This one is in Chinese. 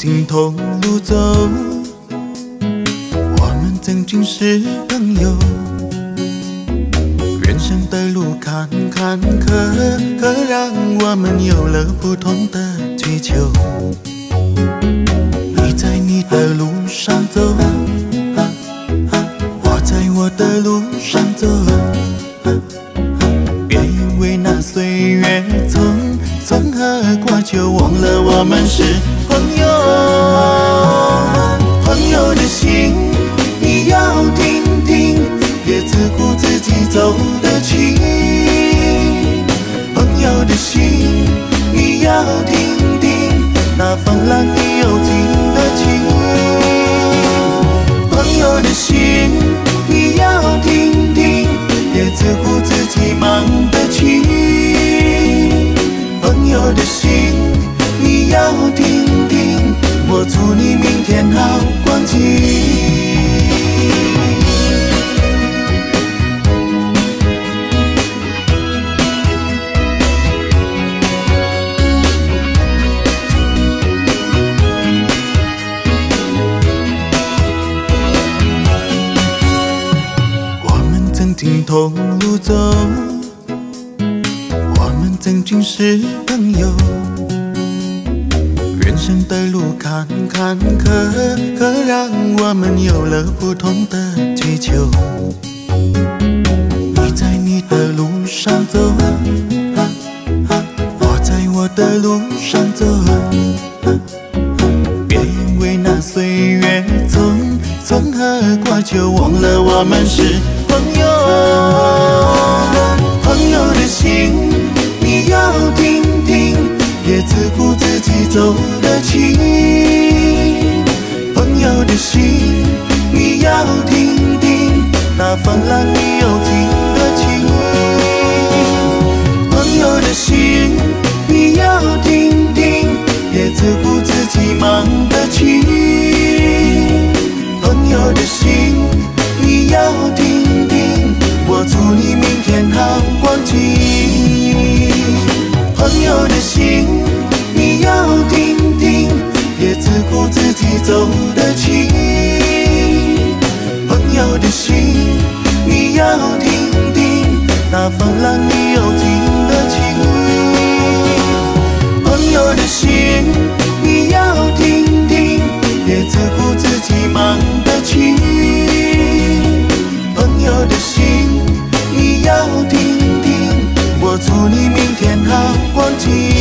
经同路走，我们曾经是朋友。人生的路坎坎坷坷，让我们有了不同的追求。你在你的路上走，我在我的路上走。别因为那岁月匆匆而过，就忘了我们是朋友。朋友的心你要听听，别自顾自己走得轻。朋友的心你要听听，那风浪你有听得清。朋友的心你要听听，别自顾自己忙得轻。朋友的心你要听听，我祝你明天好光景。同路走，我们曾经是朋友。人生的路坎坎坷坷，让我们有了不同的追求。你在你的路上走，我在我的路上走。别因为那岁月匆匆而过，就忘了我们是朋友。朋友的心你要听听，别自顾自己走得轻。朋友的心你要听听，那风浪你有听得清。朋友的心你要听听，别自顾自己忙得轻。朋友的心你要听听，我祝你明天好光景。朋友的心你要听听，别自顾自己走得轻。朋友的心你要听听，那风浪你有听得清。朋友的心你要听听，别自顾自己忙得轻。朋友的心你要听听，我祝你明天好光景。